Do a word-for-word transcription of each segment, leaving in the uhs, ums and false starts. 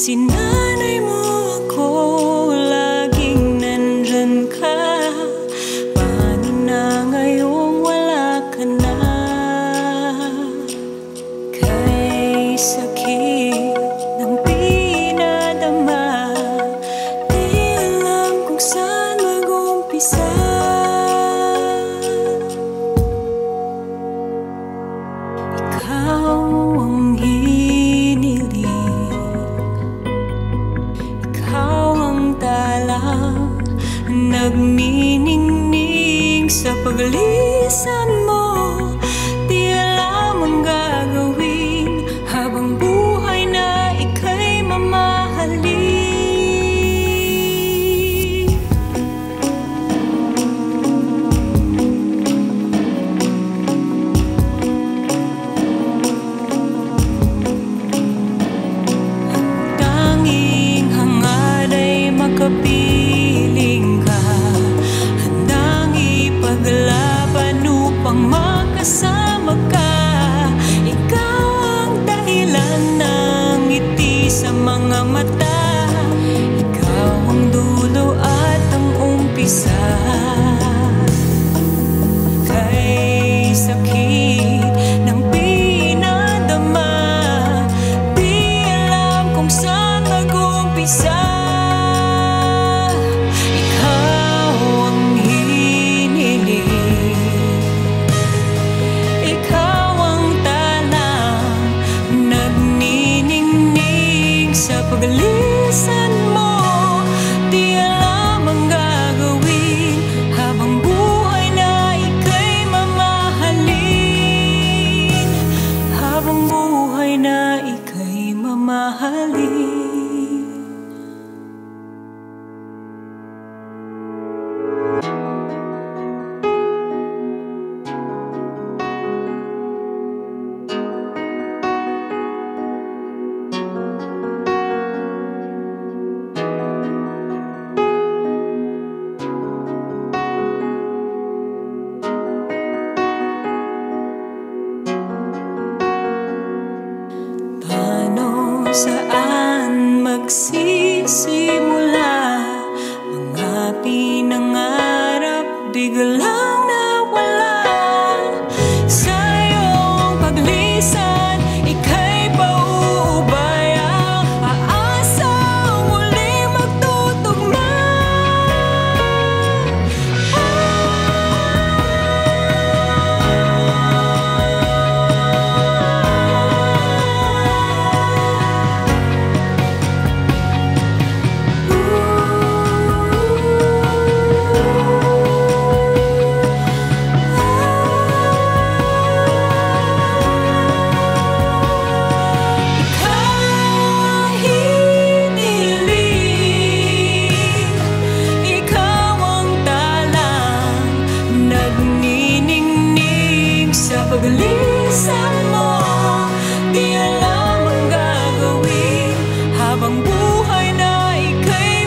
Sinanay mo ako, laging nandyan ka. Paano na ngayong wala ka na? Kay sakit ng pinadama, di alam kung saan mag-umpisa. Ikaw ang hiniling, ikaw ang tala, nagniningning sa paglisan mo. Di alam ang gagawin habang buhay na ika'y mamahalin. Kapiling ka, handang ipaglaban upang makasama ka. Ikaw ang dahilan ng ngiti sa mga mata, ikaw ang dulo at ang umpisa. Kay sakit ng pinadama, di alam kung saan mag-umpisa. Paglisan mo, di alam ang gagawin habang buhay na ika'y mamahalin. Habang buhay na ika'y mamahalin. Saan magsisimula? Mga pinangarap biglang nawala. Sa iyong paglisan, ika'y pauubayang aasang muling magtutugma. Paglisan mo, di alam ang gagawin habang buhay na ika'y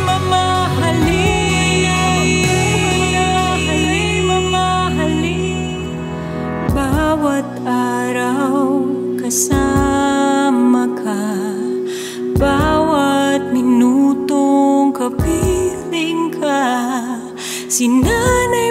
mamahalin. Mamahalin. Bawat araw kasama ka, bawat minutong kapiling ka. Sinanay